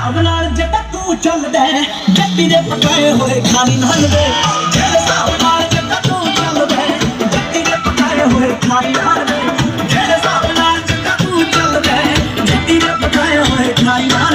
ਹਿਸਾਬ ਨਾਲ ਜੱਟਾ ਤੂੰ ਚੱਲਦਾ ਜੱਟੀ ਦੇ ਪਕਾਏ ਹੋਏ ਖਾਣੀ ਨਾ ਲਵੇ ਜਿਹੜੇ ਹਿਸਾਬ ਨਾਲ ਜੱਟਾ ਤੂੰ ਚੱਲਦਾ ਜੱਟੀ ਦੇ ਪਕਾਏ ਹੋਏ ਖਾਣੀ ਨਾ ਲਵੇ ਜਿਹੜੇ ਹਿਸਾਬ ਨਾਲ ਜੱਟਾ ਤੂੰ ਚੱਲਦਾ ਜੱਟੀ ਦੇ ਪਕਾਏ ਹੋਏ ਖਾਣੀ ਨਾ